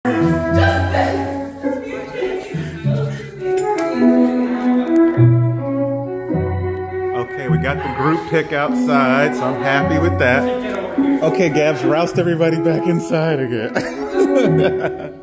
Okay, we got the group pick outside, so I'm happy with that. Okay, Gabs, roust everybody back inside again.